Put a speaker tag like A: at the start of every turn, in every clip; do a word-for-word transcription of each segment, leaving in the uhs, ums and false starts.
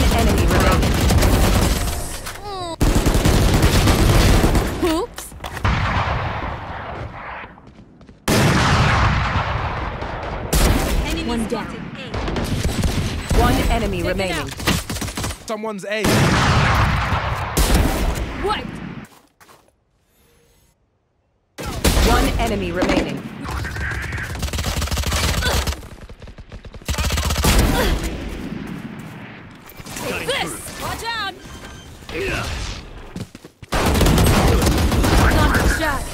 A: enemy remaining.
B: Oops.
C: Enemy
B: One down.
C: spotted.
A: One enemy
B: Take it
A: remaining.
B: out.
D: Someone's A.
B: What?
A: One enemy remaining.
B: Take this. Watch out. Block the shots.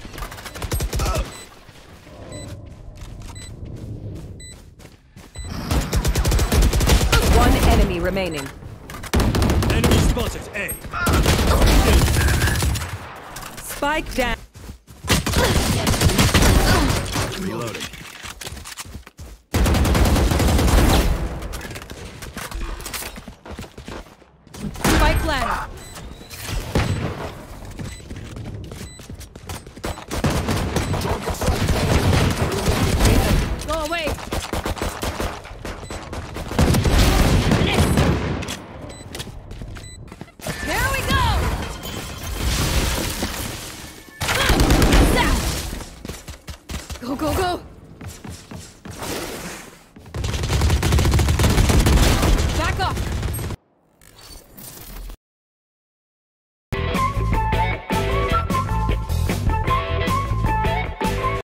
A: One enemy remaining.
D: Enemy spotted A.
A: Spike down.
D: Reloading.
B: Spike planted.